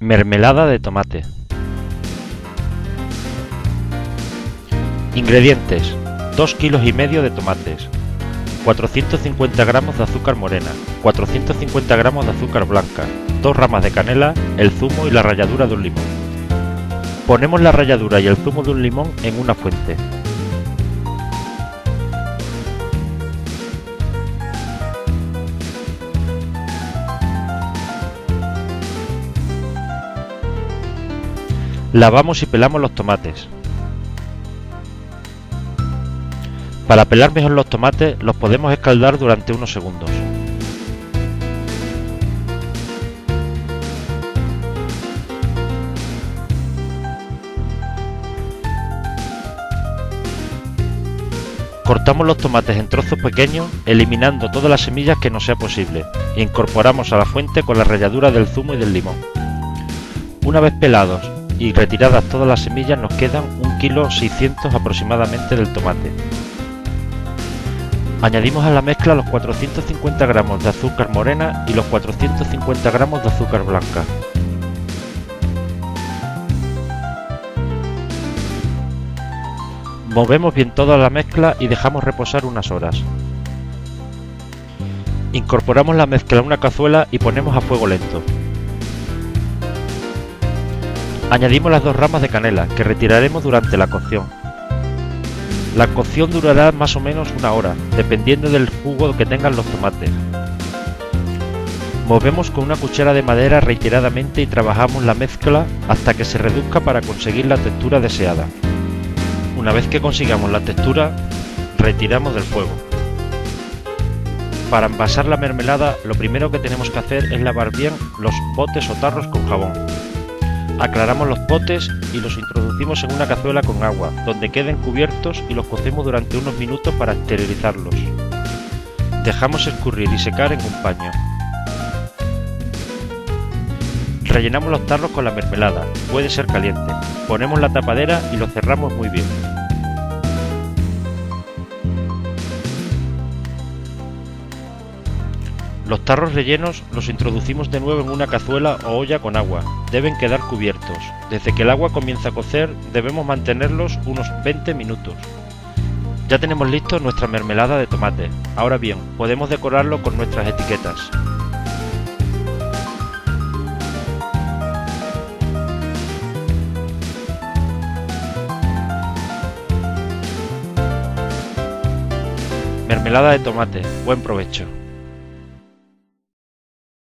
Mermelada de tomate. Ingredientes: 2,5 kilos de tomates, 450 gramos de azúcar morena, 450 gramos de azúcar blanca, 2 ramas de canela, el zumo y la ralladura de un limón. Ponemos la ralladura y el zumo de un limón en una fuente. Lavamos y pelamos los tomates. Para pelar mejor los tomates los podemos escaldar durante unos segundos. Cortamos los tomates en trozos pequeños, eliminando todas las semillas que nos sea posible, e incorporamos a la fuente con la ralladura del zumo y del limón. Una vez pelados y retiradas todas las semillas, nos quedan 1,6 kg aproximadamente del tomate. Añadimos a la mezcla los 450 gramos de azúcar morena y los 450 gramos de azúcar blanca. Movemos bien toda la mezcla y dejamos reposar unas horas. Incorporamos la mezcla a una cazuela y ponemos a fuego lento. Añadimos las 2 ramas de canela, que retiraremos durante la cocción. La cocción durará más o menos una hora, dependiendo del jugo que tengan los tomates. Movemos con una cuchara de madera reiteradamente y trabajamos la mezcla hasta que se reduzca para conseguir la textura deseada. Una vez que consigamos la textura, retiramos del fuego. Para envasar la mermelada, lo primero que tenemos que hacer es lavar bien los potes o tarros con jabón. Aclaramos los potes y los introducimos en una cazuela con agua, donde queden cubiertos, y los cocemos durante unos minutos para esterilizarlos. Dejamos escurrir y secar en un paño. Rellenamos los tarros con la mermelada, puede ser caliente. Ponemos la tapadera y lo cerramos muy bien. Los tarros rellenos los introducimos de nuevo en una cazuela o olla con agua. Deben quedar cubiertos. Desde que el agua comienza a cocer, debemos mantenerlos unos 20 minutos. Ya tenemos listo nuestra mermelada de tomate. Ahora bien, podemos decorarlo con nuestras etiquetas. Mermelada de tomate. Buen provecho.